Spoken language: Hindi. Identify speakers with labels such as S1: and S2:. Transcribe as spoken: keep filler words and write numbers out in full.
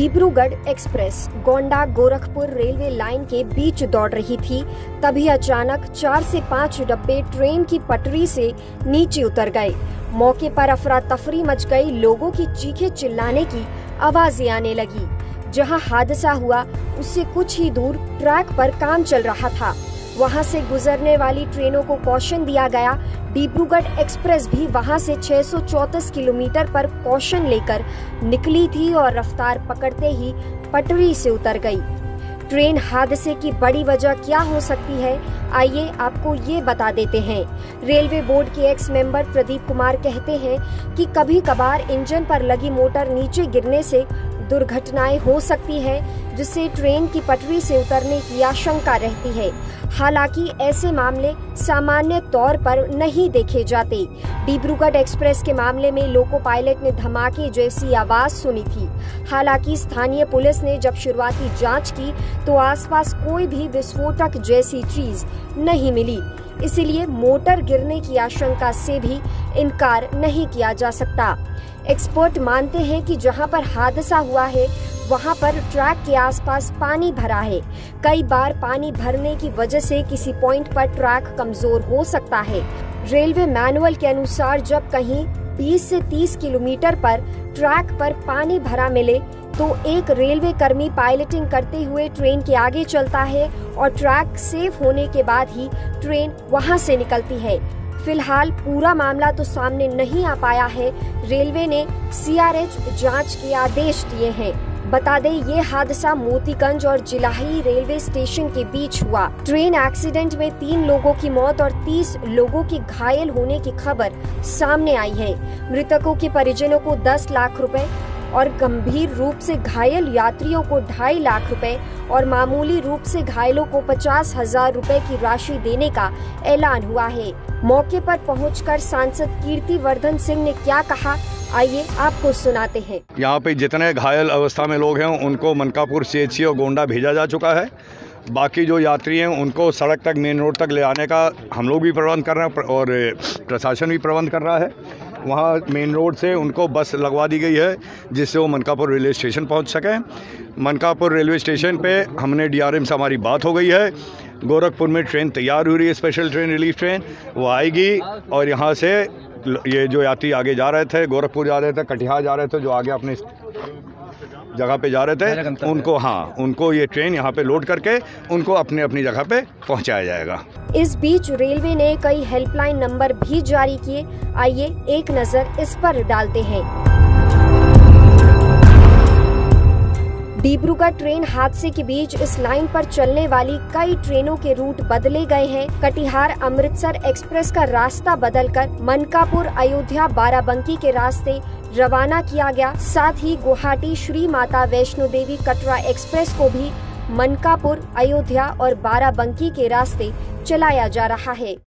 S1: Dibrugarh express Gonda Gorakhpur railway line के बीच दौड़ रही थी। तभी अचानक चार से पाँच डब्बे ट्रेन की पटरी से नीचे उतर गए। मौके पर अफरा तफरी मच गई, लोगों की चीखे चिल्लाने की आवाजें आने लगी। जहां हादसा हुआ उससे कुछ ही दूर ट्रैक पर काम चल रहा था। वहां से गुजरने वाली ट्रेनों को कॉशन दिया गया। डिब्रूगढ़ एक्सप्रेस भी वहां से छह सौ चौंतीस किलोमीटर पर कॉशन लेकर निकली थी और रफ्तार पकड़ते ही पटरी से उतर गई। ट्रेन हादसे की बड़ी वजह क्या हो सकती है, आइए आपको ये बता देते हैं। रेलवे बोर्ड के एक्स मेंबर प्रदीप कुमार कहते हैं कि कभी कभार इंजन पर लगी मोटर नीचे गिरने से दुर्घटनाएं हो सकती है, जिससे ट्रेन की पटरी से उतरने की आशंका रहती है। हालांकि ऐसे मामले सामान्य तौर पर नहीं देखे जाते। डिब्रूगढ़ एक्सप्रेस के मामले में लोको पायलट ने धमाके जैसी आवाज सुनी थी। हालांकि स्थानीय पुलिस ने जब शुरुआती जांच की तो आसपास कोई भी विस्फोटक जैसी चीज नहीं मिली, इसलिए मोटर गिरने की आशंका से भी इनकार नहीं किया जा सकता। एक्सपर्ट मानते हैं कि जहां पर हादसा हुआ है वहां पर ट्रैक के आसपास पानी भरा है। कई बार पानी भरने की वजह से किसी पॉइंट पर ट्रैक कमजोर हो सकता है। रेलवे मैनुअल के अनुसार जब कहीं बीस से तीस किलोमीटर पर ट्रैक पर पानी भरा मिले तो एक रेलवे कर्मी पायलटिंग करते हुए ट्रेन के आगे चलता है और ट्रैक सेफ होने के बाद ही ट्रेन वहां से निकलती है। फिलहाल पूरा मामला तो सामने नहीं आ पाया है। रेलवे ने सी आर एच जांच के आदेश दिए हैं। बता दें, ये हादसा मोतीगंज और जिलाही रेलवे स्टेशन के बीच हुआ। ट्रेन एक्सीडेंट में तीन लोगों की मौत और तीस लोगों की घायल होने की खबर सामने आई है। मृतकों के परिजनों को दस लाख रुपए और गंभीर रूप से घायल यात्रियों को ढाई लाख रुपए और मामूली रूप से घायलों को पचास हजार रुपए की राशि देने का ऐलान हुआ है। मौके पर पहुंचकर सांसद कीर्ति वर्धन सिंह ने क्या कहा, आइए आपको सुनाते हैं।
S2: यहाँ पे जितने घायल अवस्था में लोग हैं उनको मनकापुर सी एच सी और गोंडा भेजा जा चुका है। बाकी जो यात्री हैं उनको सड़क तक, मेन रोड तक ले आने का हम लोग भी प्रबंध कर रहे हैं और प्रशासन भी प्रबंध कर रहा है। वहाँ मेन रोड से उनको बस लगवा दी गई है जिससे वो मनकापुर रेलवे स्टेशन पहुँच सकें। मनकापुर रेलवे स्टेशन पे हमने डी आर एम से हमारी बात हो गई है। गोरखपुर में ट्रेन तैयार हो रही है, स्पेशल ट्रेन, रिलीफ ट्रेन, वो आएगी और यहाँ से ये जो यात्री आगे जा रहे थे, गोरखपुर जा रहे थे, कटिहार जा रहे थे, जो आगे अपने जगह पे जा रहे थे, उनको हाँ उनको ये ट्रेन यहाँ पे लोड करके उनको अपने अपनी जगह पे पहुँचाया जाएगा।
S1: इस बीच रेलवे ने कई हेल्पलाइन नंबर भी जारी किए। आइए एक नजर इस पर डालते हैं। डिब्रूगढ़ ट्रेन हादसे के बीच इस लाइन पर चलने वाली कई ट्रेनों के रूट बदले गए हैं। कटिहार अमृतसर एक्सप्रेस का रास्ता बदलकर मनकापुर अयोध्या बाराबंकी के रास्ते रवाना किया गया। साथ ही गुवाहाटी श्री माता वैष्णो देवी कटरा एक्सप्रेस को भी मनकापुर, अयोध्या और बाराबंकी के रास्ते चलाया जा रहा है।